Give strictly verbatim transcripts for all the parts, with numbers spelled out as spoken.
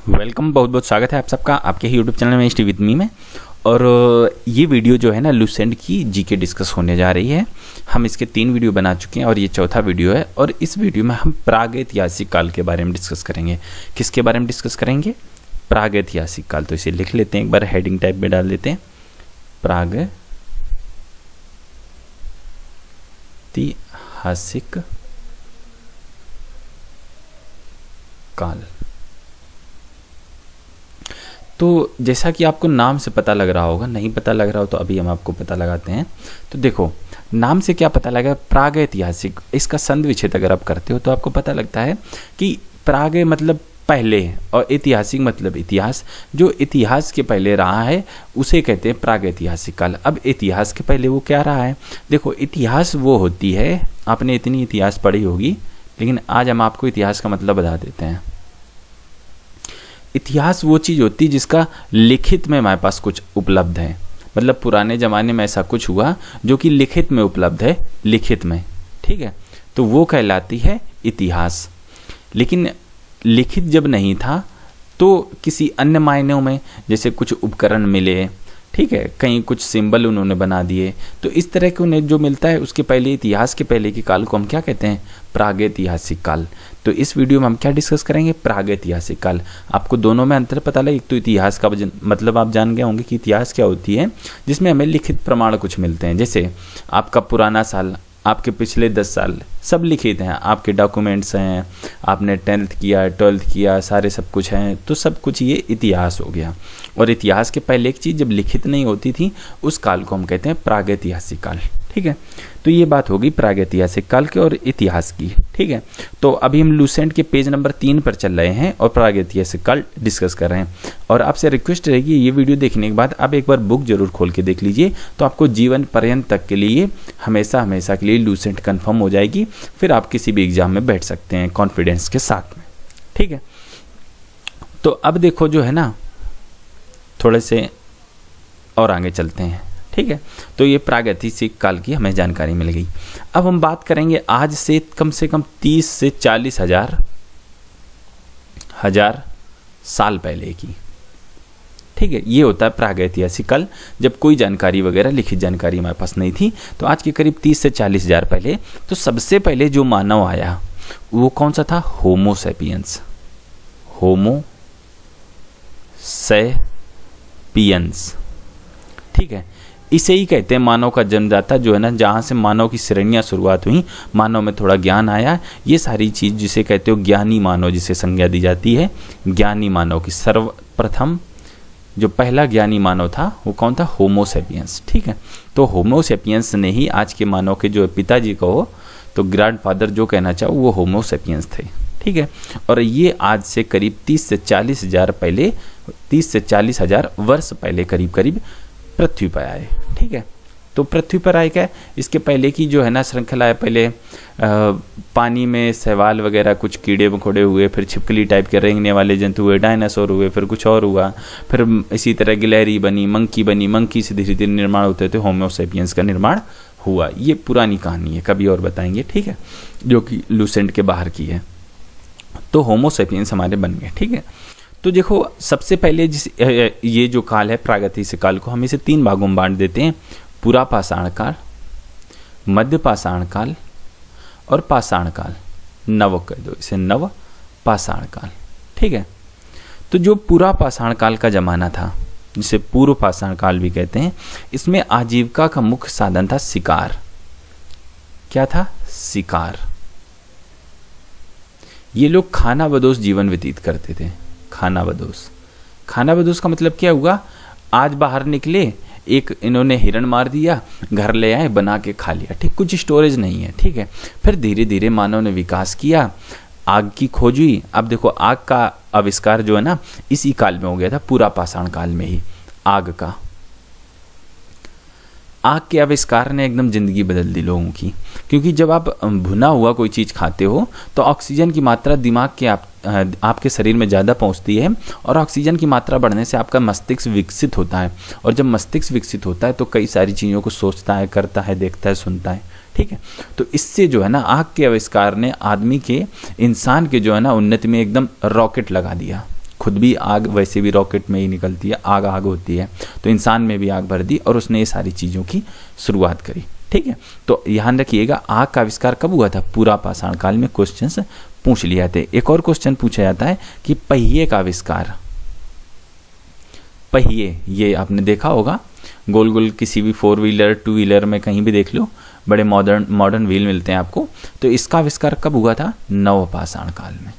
Welcome, बहुत बहुत स्वागत है आप सबका आपके ही यूट्यूब चैनल में स्टडी विद मी में। और ये वीडियो जो है ना लूसेंट की जीके डिस्कस होने जा रही है। हम इसके तीन वीडियो बना चुके हैं और ये चौथा वीडियो है। और इस वीडियो में हम प्रागैतिहासिक काल के बारे में डिस्कस करेंगे। किसके बारे में डिस्कस करेंगे? प्रागैतिहासिक काल। तो इसे लिख लेते हैं, एक बार हेडिंग टाइप में डाल देते हैं, प्रागैतिहासिक काल। तो जैसा कि आपको नाम से पता लग रहा होगा, नहीं पता लग रहा हो तो अभी हम आपको पता लगाते हैं। तो देखो, नाम से क्या पता लगा? प्रागैतिहासिक। इसका संधि विच्छेद अगर आप करते हो तो आपको पता लगता है कि प्राग मतलब पहले और ऐतिहासिक मतलब इतिहास। जो इतिहास के पहले रहा है उसे कहते हैं प्रागैतिहासिक काल। अब इतिहास के पहले वो क्या रहा है? देखो, इतिहास वो होती है, आपने इतनी इतिहास पढ़ी होगी, लेकिन आज हम आपको इतिहास का मतलब बता देते हैं। इतिहास वो चीज़ होती है जिसका लिखित में हमारे पास कुछ उपलब्ध है। मतलब पुराने ज़माने में ऐसा कुछ हुआ जो कि लिखित में उपलब्ध है, लिखित में, ठीक है, तो वो कहलाती है इतिहास। लेकिन लिखित जब नहीं था तो किसी अन्य मायनों में, जैसे कुछ उपकरण मिले, ठीक है, कहीं कुछ सिंबल उन्होंने बना दिए, तो इस तरह के उन्हें जो मिलता है उसके पहले, इतिहास के पहले के काल को हम क्या कहते हैं? प्रागैतिहासिक काल। तो इस वीडियो में हम क्या डिस्कस करेंगे? प्रागैतिहासिक काल। आपको दोनों में अंतर पता लगे? एक तो इतिहास का मतलब आप जान गए होंगे कि इतिहास क्या होती है, जिसमें हमें लिखित प्रमाण कुछ मिलते हैं। जैसे आपका पुराना साल, आपके पिछले दस साल सब लिखित हैं, आपके डॉक्यूमेंट्स हैं, आपने टेंथ किया, ट्वेल्थ किया, सारे सब कुछ हैं, तो सब कुछ ये इतिहास हो गया। और इतिहास के पहले एक चीज़ जब लिखित नहीं होती थी उस काल को हम कहते हैं प्रागैतिहासिक काल, ठीक है। तो ये बात होगी प्रागैतिहासिक काल के और इतिहास की, ठीक है। तो अभी हम लूसेंट के पेज नंबर तीन पर चल रहे हैं और प्रागैतिहासिक काल डिस्कस कर रहे हैं। और आपसे रिक्वेस्ट रहेगी, ये वीडियो देखने के बाद आप एक बार बुक जरूर खोल के देख लीजिए, तो आपको जीवन पर्यंत तक के लिए हमेशा हमेशा के लिए लूसेंट कन्फर्म हो जाएगी। फिर आप किसी भी एग्जाम में बैठ सकते हैं कॉन्फिडेंस के साथ में, ठीक है। तो अब देखो जो है ना, थोड़े से और आगे चलते हैं, ठीक है। तो ये प्रागैतिहासिक काल की हमें जानकारी मिल गई। अब हम बात करेंगे आज से कम से कम तीस से चालीस हजार हजार साल पहले की, ठीक है। ये होता है प्रागैतिहासिक काल, जब कोई जानकारी वगैरह लिखित जानकारी हमारे पास नहीं थी। तो आज के करीब तीस से चालीस हजार पहले, तो सबसे पहले जो मानव आया वो कौन सा था? Homo sapiens. होमो सैपियंस, ठीक है। इसे ही कहते हैं मानव का जन्मदाता, जो है ना, जहाँ से मानव की श्रेणियाँ शुरुआत हुई, मानव में थोड़ा ज्ञान आया, ये सारी चीज़ जिसे कहते हो ज्ञानी मानव, जिसे संज्ञा दी जाती है ज्ञानी मानव की। सर्वप्रथम जो पहला ज्ञानी मानव था वो कौन था? होमो सैपियंस, ठीक है। तो होमो सैपियंस ने ही आज के मानव के जो पिताजी कहो तो ग्रैंडफादर जो कहना चाहो वो होमो सैपियंस थे, ठीक है। और ये आज से करीब तीस से चालीस हजार पहले, तीस से चालीस हजार वर्ष पहले करीब करीब पृथ्वी पर आए, ठीक है। तो पृथ्वी पर आए क्या? इसके पहले की जो है ना श्रृंखला है, पहले आ, पानी में शैवाल वगैरह कुछ कीड़े मकोड़े हुए, फिर छिपकली टाइप के रेंगने वाले जंतु हुए, डायनासोर हुए, फिर कुछ और हुआ, फिर इसी तरह गिलहरी बनी, मंकी बनी, मंकी से धीरे धीरे निर्माण होते थे, होमो सैपियंस का निर्माण हुआ। ये पुरानी कहानी है, कभी और बताएंगे, ठीक है, जो कि लूसेंट के बाहर की है। तो होमो सैपियंस हमारे बन गए, ठीक है। तो देखो, सबसे पहले जिस ये जो काल है प्रागैतिहासिक काल को हम इसे तीन भागों में बांट देते हैं: पूरा पाषाण काल, मध्य पाषाण काल और पाषाण काल। नव कह दो इसे, नव पाषाण काल, ठीक है। तो जो पूरा पाषाण काल का जमाना था, जिसे पूर्व पाषाण काल भी कहते हैं, इसमें आजीविका का मुख्य साधन था शिकार। क्या था? शिकार। ये लोग खाना बदोश जीवन व्यतीत करते थे। खाना बदोश, खाना बदोश का मतलब क्या हुआ? आज बाहर निकले, एक इन्होंने हिरण मार दिया, घर ले आए, बना के खा लिया, ठीक, कुछ स्टोरेज नहीं है, ठीक है। फिर धीरे धीरे मानव ने विकास किया, आग की खोज हुई। अब देखो, आग का आविष्कार जो है ना इसी काल में हो गया था, पूरा पाषाण काल में ही आग का। आग के आविष्कार ने एकदम ज़िंदगी बदल दी लोगों की, क्योंकि जब आप भुना हुआ कोई चीज़ खाते हो तो ऑक्सीजन की मात्रा दिमाग के आप आपके शरीर में ज़्यादा पहुंचती है, और ऑक्सीजन की मात्रा बढ़ने से आपका मस्तिष्क विकसित होता है, और जब मस्तिष्क विकसित होता है तो कई सारी चीज़ों को सोचता है, करता है, देखता है, सुनता है, ठीक है। तो इससे जो है ना आग के आविष्कार ने आदमी के, इंसान के जो है ना उन्नति में एकदम रॉकेट लगा दिया, खुद भी आग वैसे भी रॉकेट में ही निकलती है, आग आग होती है, तो इंसान में भी आग भर दी और उसने ये सारी चीज़ों की शुरुआत करी। ठीक है, तो ध्यान रखिएगा आग का आविष्कार कब हुआ था? पूरा पाषाण काल में क्वेश्चंस पूछ लिए जाते। एक और क्वेश्चन पूछा जाता है कि पहिए का आविष्कार, पहिए ये आपने देखा होगा, गोल गोल किसी भी फोर व्हीलर टू व्हीलर में कहीं भी देख लो, बड़े मॉडर्न मॉडर्न व्हील मिलते हैं आपको। तो इसका आविष्कार कब हुआ था? नवपाषाण काल में,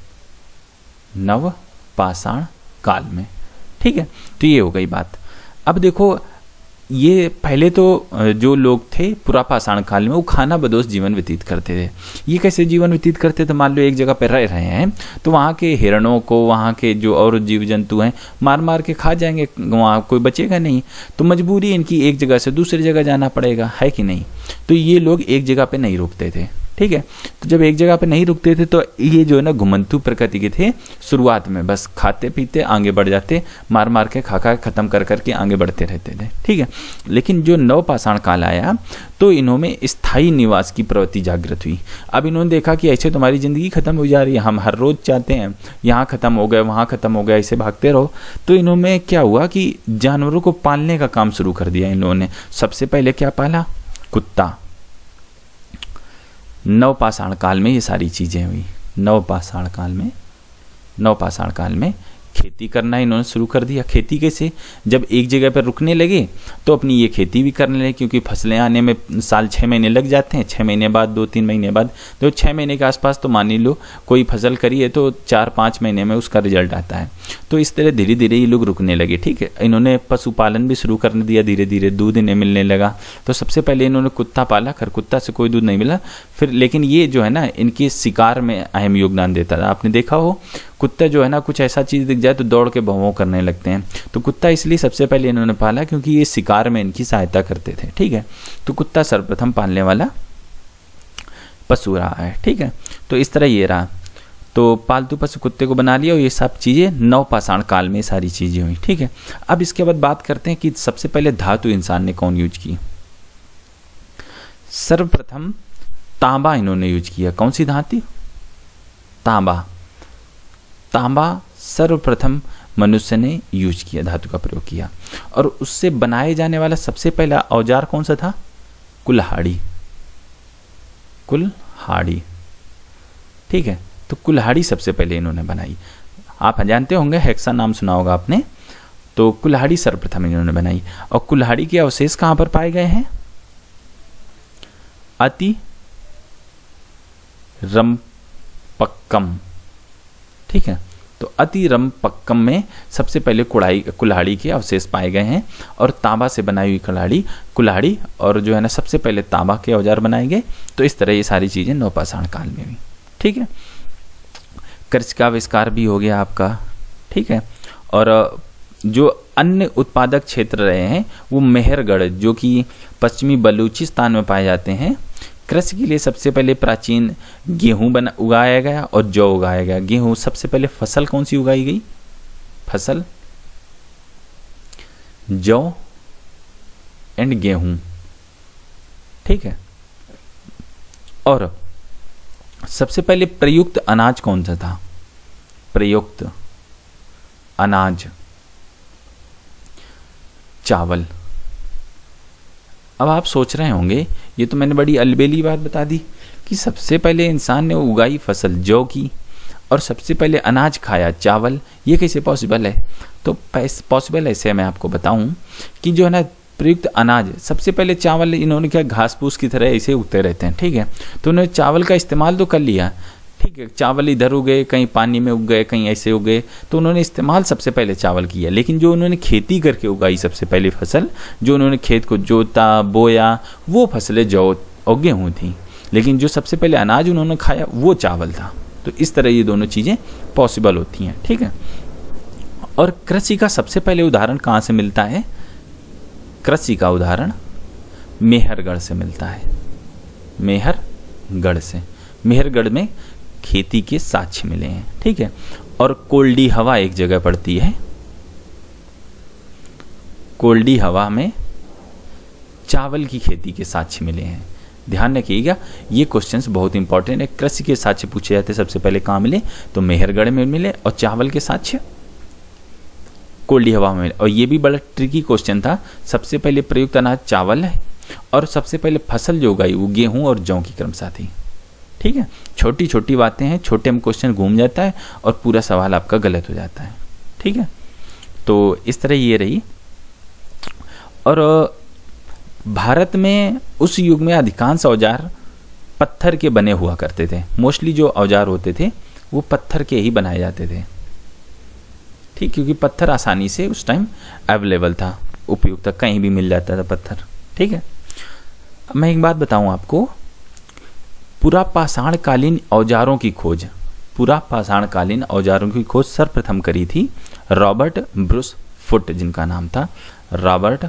नवपाषाण काल में। ठीक है, तो ये हो गई बात। अब देखो ये पहले तो जो लोग थे पुरापाषाण काल में वो खाना बदोश जीवन व्यतीत करते थे। ये कैसे जीवन व्यतीत करते थे? मान लो एक जगह पर रह रहे हैं तो वहाँ के हिरणों को, वहाँ के जो और जीव जंतु हैं मार मार के खा जाएंगे, वहाँ कोई बचेगा नहीं, तो मजबूरी इनकी एक जगह से दूसरी जगह जाना पड़ेगा, है कि नहीं? तो ये लोग एक जगह पे नहीं रुकते थे। ठीक है, तो जब एक जगह पे नहीं रुकते थे तो ये जो है ना घुमंतु प्रकृति के थे, शुरुआत में बस खाते पीते आगे बढ़ जाते, मार मार के खा खा खत्म कर करके आगे बढ़ते रहते थे। ठीक है, लेकिन जो नवपाषाण काल आया तो इन्होंने स्थायी निवास की प्रवृत्ति जागृत हुई। अब इन्होंने देखा कि ऐसे तुम्हारी जिंदगी खत्म हो जा रही है, हम हर रोज चाहते हैं यहाँ खत्म हो गए वहाँ खत्म हो गया, ऐसे भागते रहो। तो इन्होंने क्या हुआ कि जानवरों को पालने का काम शुरू कर दिया इन्होंने। सबसे पहले क्या पाला? कुत्ता। नवपाषाण काल में ये सारी चीजें हुई। नवपाषाण काल में नवपाषाण काल में खेती करना इन्होंने शुरू कर दिया। खेती कैसे? जब एक जगह पर रुकने लगे तो अपनी ये खेती भी करने लगे, क्योंकि फसलें आने में साल छः महीने लग जाते हैं। छः महीने बाद, दो तीन महीने बाद, तो छः महीने के आसपास तो मान ही लो कोई फसल करी है तो चार पाँच महीने में उसका रिजल्ट आता है। तो इस तरह धीरे धीरे ये लोग रुकने लगे। ठीक है, इन्होंने पशुपालन भी शुरू करने दिया, धीरे धीरे दूध इन्हें मिलने लगा। तो सबसे पहले इन्होंने कुत्ता पाला, खैर कुत्ता से कोई दूध नहीं मिला फिर, लेकिन ये जो है ना इनके शिकार में अहम योगदान देता था। आपने देखा हो कुत्ता जो है ना कुछ ऐसा चीज दिख जाए तो दौड़ के भौं करने लगते हैं। तो कुत्ता इसलिए सबसे पहले इन्होंने पाला क्योंकि ये शिकार में इनकी सहायता करते थे। ठीक है, तो कुत्ता सर्वप्रथम पालने वाला पशु रहा है। ठीक है, तो इस तरह ये रहा, तो पालतू पशु कुत्ते को बना लिया और ये सब चीजें नवपाषाण काल में सारी चीजें हुई। ठीक है, अब इसके बाद बात करते हैं कि सबसे पहले धातु इंसान ने कौन यूज की। सर्वप्रथम तांबा इन्होंने यूज किया। कौन सी धातु? तांबा। तांबा सर्वप्रथम मनुष्य ने यूज किया, धातु का प्रयोग किया। और उससे बनाए जाने वाला सबसे पहला औजार कौन सा था? कुल्हाड़ी। कुल्हाड़ी। ठीक है, तो कुल्हाड़ी सबसे पहले इन्होंने बनाई। आप जानते होंगे, हेक्सा नाम सुना होगा आपने। तो कुल्हाड़ी सर्वप्रथम इन्होंने बनाई। और कुल्हाड़ी के अवशेष कहां पर पाए गए हैं? अति रंपक्कम। ठीक है, तो अति रंपक्कम में सबसे पहले कुड़ाई कुल्हाड़ी के अवशेष पाए गए हैं। और तांबा से बनाई हुई कुल्हाड़ी कुल्हाड़ी और जो है ना सबसे पहले तांबा के औजार बनाए गए। तो इस तरह ये सारी चीजें नवपाषाण काल में हुई। ठीक है, कर्ज का आविष्कार भी हो गया आपका। ठीक है, और जो अन्य उत्पादक क्षेत्र रहे हैं वो मेहरगढ़, जो कि पश्चिमी बलूचिस्तान में पाए जाते हैं। कृषि के लिए सबसे पहले प्राचीन गेहूं बना उगाया गया और जौ उगाया गया। गेहूं सबसे पहले फसल कौन सी उगाई गई? फसल जौ एंड गेहूं। ठीक है, और सबसे पहले प्रयुक्त अनाज कौन सा था? प्रयुक्त अनाज चावल। अब आप सोच रहे होंगे ये तो मैंने बड़ी अलबेली बात बता दी कि सबसे पहले इंसान ने उगाई फसल जौ की और सबसे पहले अनाज खाया चावल, ये कैसे पॉसिबल है? तो पॉसिबल ऐसे मैं आपको बताऊं कि जो है ना प्रयुक्त अनाज, सबसे पहले चावल इन्होंने क्या घास फूस की तरह ऐसे उगते रहते हैं। ठीक है, तो उन्होंने चावल का इस्तेमाल तो कर लिया। ठीक है, चावल इधर उगे, कहीं पानी में उग गए, कहीं ऐसे उगे, तो उन्होंने इस्तेमाल सबसे पहले चावल किया। लेकिन जो उन्होंने खेती करके उगाई सबसे पहली फसल, जो उन्होंने खेत को जोता बोया, वो फसलें जौ और गेहूँ थी। लेकिन जो सबसे पहले अनाज उन्होंने खाया वो चावल था। तो इस तरह ये दोनों चीज़ें पॉसिबल होती हैं। ठीक है, और कृषि का सबसे पहले उदाहरण कहाँ से मिलता है? कृषि का उदाहरण मेहरगढ़ से मिलता है। मेहरगढ़ से मेहरगढ़ में खेती के साक्ष्य मिले हैं। ठीक है, और कोल्डी हवा एक जगह पड़ती है। कोल्डी हवा में चावल की खेती के साक्ष्य मिले हैं। ध्यान रखिएगा, ये क्वेश्चंस बहुत इंपॉर्टेंट है। कृषि के साक्ष्य पूछे जाते सबसे पहले कहाँ मिले? तो मेहरगढ़ में मिले। और चावल के साक्ष्य कोल्डी हवा में। और ये भी बड़ा ट्रिकी क्वेश्चन था। सबसे पहले प्रयुक्त अनाज चावल है और सबसे पहले फसल जो उगाई वो गेहूं और जौ की क्रमशः थी। ठीक है, छोटी छोटी बातें हैं, छोटे में क्वेश्चन घूम जाता है और पूरा सवाल आपका गलत हो जाता है। ठीक है, तो इस तरह ये रही। और भारत में उस युग में अधिकांश औजार पत्थर के बने हुआ करते थे। मोस्टली जो औजार होते थे वो पत्थर के ही बनाए जाते थे। ठीक, क्योंकि पत्थर आसानी से उस टाइम अवेलेबल था, उपयुक्त, कहीं भी मिल जाता था पत्थर। ठीक है, अब मैं एक बात बताऊं आपको, पूरा पाषाण कालीन औजारों की खोज पूरा पाषाण कालीन औजारों की खोज सर्वप्रथम करी थी रॉबर्ट ब्रूस फुट, जिनका नाम था रॉबर्ट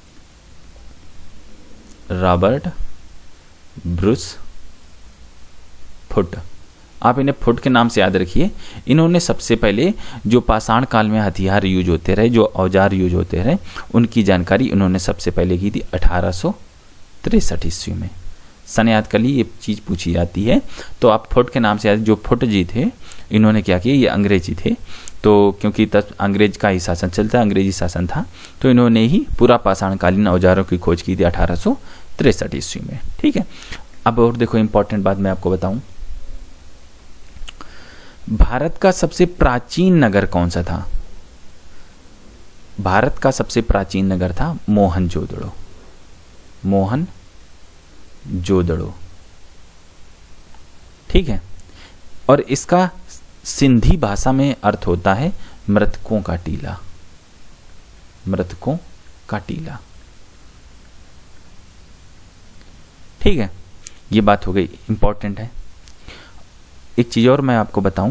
रॉबर्ट ब्रूस फुट। आप इन्हें फुट के नाम से याद रखिए। इन्होंने सबसे पहले जो पाषाण काल में हथियार यूज होते रहे, जो औजार यूज होते रहे, उनकी जानकारी उन्होंने सबसे पहले की थी अठारह सौ तिरसठ ईस्वी में। सन याद कर ली, ये चीज़ पूछी जाती है तो आप फुट के नाम से याद। जो फुट जी थे, इन्होंने क्या किया, ये अंग्रेजी थे, तो क्योंकि तब अंग्रेज का ही शासन चलता, अंग्रेजी शासन था, तो इन्होंने ही पूरा पाषाणकालीन औजारों की खोज की थी अठारह सौ तिरसठ ईस्वी में। ठीक है, अब और देखो इंपॉर्टेंट बात मैं आपको बताऊं, भारत का सबसे प्राचीन नगर कौन सा था? भारत का सबसे प्राचीन नगर था मोहनजोदड़ो। मोहनजोदड़ो, ठीक है, और इसका सिंधी भाषा में अर्थ होता है मृतकों का टीला। मृतकों का टीला, ठीक है, ये बात हो गई, इंपॉर्टेंट है। एक चीज और मैं आपको बताऊं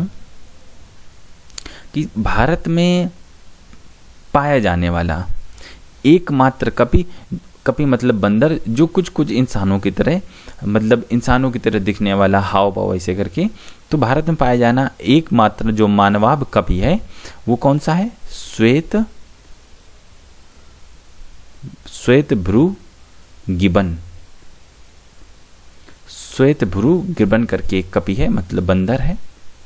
कि भारत में पाया जाने वाला एकमात्र कपि कपि मतलब बंदर, जो कुछ कुछ इंसानों की तरह, मतलब इंसानों की तरह दिखने वाला, हाव भाव ऐसे करके, तो भारत में पाया जाना एकमात्र जो मानवाभ कपि है वो कौन सा है? श्वेत श्वेत भ्रू गिबन। श्वेत भ्रू गिबन करके एक कपि है, मतलब बंदर है,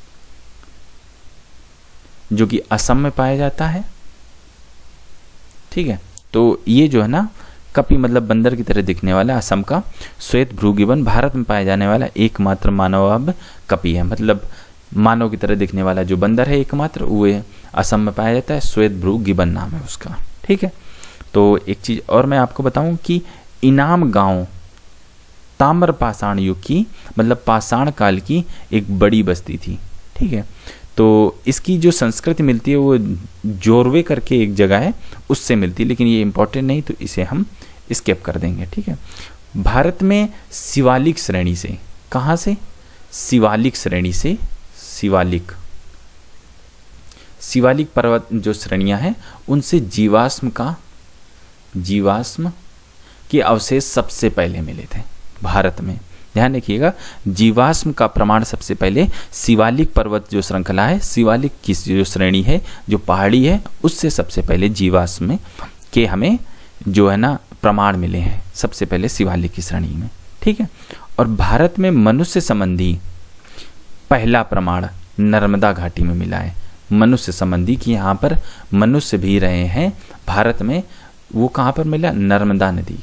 जो कि असम में पाया जाता है। ठीक है, तो ये जो है ना कपि मतलब बंदर की तरह दिखने वाला असम का श्वेत भ्रू गिबन भारत में पाया जाने वाला एकमात्र मानवाभ कपि है। मतलब मानव की तरह दिखने वाला जो बंदर है एकमात्र, वो असम में पाया जाता है, श्वेत भ्रू गिबन नाम है उसका। ठीक है, तो एक चीज और मैं आपको बताऊं कि इनाम गांव ताम्र पाषाण युग की, मतलब पाषाण काल की एक बड़ी बस्ती थी। ठीक है, तो इसकी जो संस्कृति मिलती है वो जोरवे करके एक जगह है, उससे मिलती है, लेकिन ये इंपॉर्टेंट नहीं तो इसे हम स्किप कर देंगे। ठीक है, भारत में शिवालिक श्रेणी से, कहाँ से? शिवालिक श्रेणी से, शिवालिक शिवालिक पर्वत जो श्रेणियां हैं उनसे जीवाश्म का जीवाश्म के अवशेष सबसे पहले मिले थे भारत में। ध्यान रखिएगा, जीवाश्म का प्रमाण सबसे पहले शिवालिक पर्वत जो श्रृंखला है, शिवालिक की जो श्रेणी है, जो पहाड़ी है, उससे सबसे पहले जीवाश्म के हमें जो है ना प्रमाण मिले हैं सबसे पहले शिवालिक की श्रेणी में। ठीक है, और भारत में मनुष्य संबंधी पहला प्रमाण नर्मदा घाटी में मिला है। मनुष्य संबंधी कि यहाँ पर मनुष्य भी रहे हैं भारत में, वो कहाँ पर मिला? नर्मदा नदी,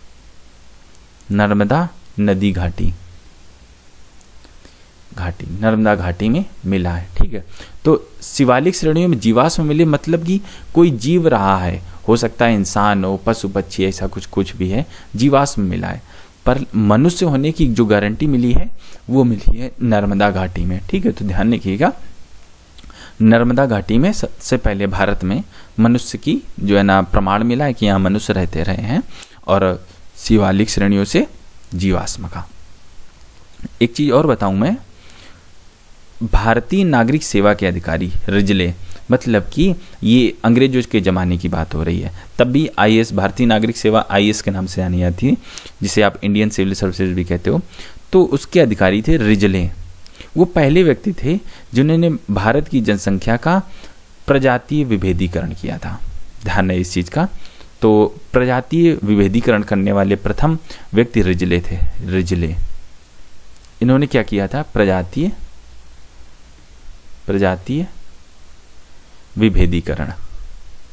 नर्मदा नदी घाटी घाटी नर्मदा घाटी में मिला है। ठीक है, तो शिवालिक श्रेणियों में जीवाश्म मिले, मतलब कि कोई जीव रहा है, हो सकता है इंसान हो, पशु पक्षी, ऐसा कुछ कुछ भी है, जीवाश्म मिला है, पर मनुष्य होने की जो गारंटी मिली है वो मिली है नर्मदा घाटी में। ठीक है, तो ध्यान रखिएगा, नर्मदा घाटी में सबसे पहले भारत में मनुष्य की जो है ना प्रमाण मिला है कि यहाँ मनुष्य रहते रहे हैं, और शिवालिक श्रेणियों से जीवाश्म का। एक चीज और बताऊं मैं, भारतीय नागरिक सेवा के अधिकारी रिजले, मतलब कि ये अंग्रेजों के ज़माने की बात हो रही है, तब भी आईएएस, भारतीय नागरिक सेवा आईएएस के नाम से जानी जाती है, जिसे आप इंडियन सिविल सर्विसेज भी कहते हो, तो उसके अधिकारी थे रिजले। वो पहले व्यक्ति थे जिन्होंने भारत की जनसंख्या का प्रजातीय विभेदीकरण किया था। ध्यान है इस चीज़ का, तो प्रजातीय विभेदीकरण करने वाले प्रथम व्यक्ति रिजले थे। रिजले, इन्होंने क्या किया था? प्रजातीय प्रजातीय विभेदीकरण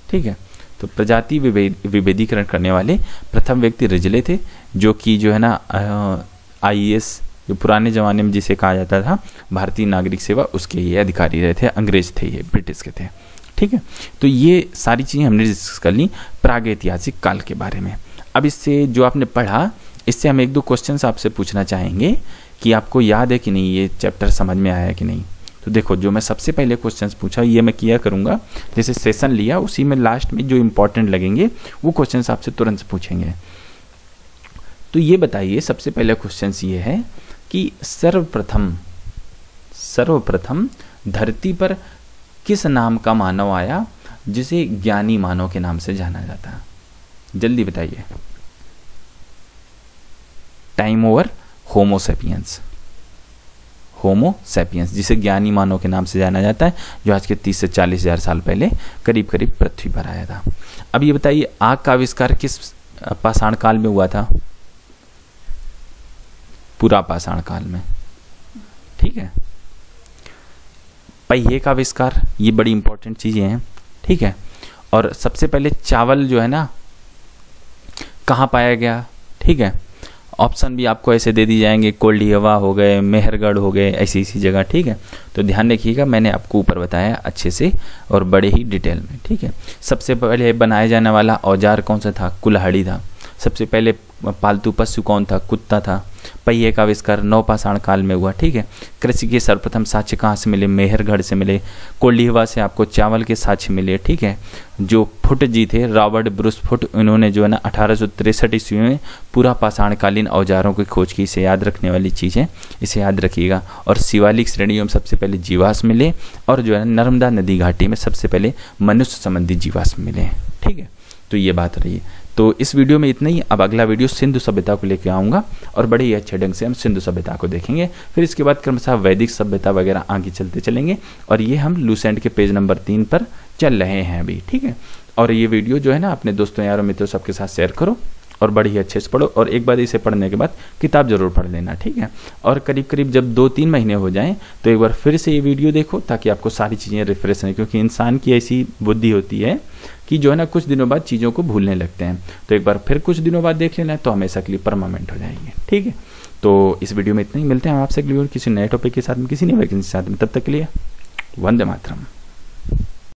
ठीक है। तो प्रजाति विभेदीकरण करने वाले प्रथम व्यक्ति रिजले थे, जो कि जो है ना आई ए एस, जो पुराने ज़माने में जिसे कहा जाता था भारतीय नागरिक सेवा, उसके ये अधिकारी रहे थे, अंग्रेज थे, ये ब्रिटिश के थे, ठीक है। तो ये सारी चीज़ें हमने डिस्कस कर ली प्रागैतिहासिक काल के बारे में। अब इससे जो आपने पढ़ा, इससे हम एक दो क्वेश्चंस आपसे पूछना चाहेंगे कि आपको याद है कि नहीं, ये चैप्टर समझ में आया कि नहीं। तो देखो, जो मैं सबसे पहले क्वेश्चंस पूछा ये मैं किया करूँगा, जैसे सेशन लिया उसी में लास्ट में जो इंपॉर्टेंट लगेंगे वो क्वेश्चंस आपसे तुरंत पूछेंगे। तो ये बताइए, सबसे पहले क्वेश्चंस ये है कि सर्वप्रथम सर्वप्रथम धरती पर किस नाम का मानव आया जिसे ज्ञानी मानव के नाम से जाना जाता है? जल्दी बताइए। Time over. Homo sapiens, homo sapiens जिसे ज्ञानी मानव के नाम से जाना जाता है, जो आज के तीस से चालीस हजार साल पहले करीब करीब पृथ्वी पर आया था। अब ये बताइए, आग का आविष्कार किस पाषाण काल में हुआ था? पूरा पाषाण काल में, ठीक है। पहिए का आविष्कार, ये बड़ी इंपॉर्टेंट चीजें हैं, ठीक है। और सबसे पहले चावल जो है ना कहाँ पाया गया, ठीक है। ऑप्शन भी आपको ऐसे दे दी जाएंगे, कोल्डिहवा हो गए, मेहरगढ़ हो गए, ऐसी ऐसी जगह, ठीक है। तो ध्यान रखिएगा, मैंने आपको ऊपर बताया अच्छे से और बड़े ही डिटेल में, ठीक है। सबसे पहले बनाया जाने वाला औजार कौन सा था? कुल्हाड़ी था। सबसे पहले पालतू पशु कौन था? कुत्ता था। पहिए का आविष्कार नवपाषाण काल में हुआ, ठीक है। कृषि के सर्वप्रथम साक्ष्य कहाँ से मिले? मेहरगढ़ से मिले। कोल्डिहवा से आपको चावल के साक्ष्य मिले, ठीक है। जो फुट जी थे, रॉबर्ट ब्रूस फुट, उन्होंने जो है ना अठारह सौ तिरसठ ईस्वी में पूरा पाषाणकालीन औजारों की खोज की। इसे याद रखने वाली चीज़ है, इसे याद रखिएगा। और शिवालिक श्रेणियों में सबसे पहले जीवाश्म मिले, और जो है नर्मदा नदी घाटी में सबसे पहले मनुष्य संबंधी जीवाश्म मिले, ठीक है। तो ये बात रही। तो इस वीडियो में इतना ही। अब अगला वीडियो सिंधु सभ्यता को लेकर आऊँगा और बड़े ही अच्छे ढंग से हम सिंधु सभ्यता को देखेंगे। फिर इसके बाद क्रमशः वैदिक सभ्यता वगैरह आगे चलते चलेंगे, और ये हम लूसेंट के पेज नंबर तीन पर चल रहे हैं अभी, ठीक है। और ये वीडियो जो है ना अपने दोस्तों यारों मित्रों सबके साथ शेयर करो और बड़ी ही अच्छे से पढ़ो, और एक बार इसे पढ़ने के बाद किताब जरूर पढ़ लेना, ठीक है। और करीब करीब जब दो तीन महीने हो जाएं तो एक बार फिर से ये वीडियो देखो, ताकि आपको सारी चीज़ें रिफ्रेश रहें, क्योंकि इंसान की ऐसी बुद्धि होती है कि जो है ना कुछ दिनों बाद चीज़ों को भूलने लगते हैं। तो एक बार फिर कुछ दिनों बाद देख लेना तो हमेशा के लिए परमानेंट हो जाएगी, ठीक है। तो इस वीडियो में इतना ही। मिलते हैं आपसे अगली बार किसी नए टॉपिक के साथ में, किसी नए वैकेंसी के साथ में। तब तक के लिए वंदे मातरम।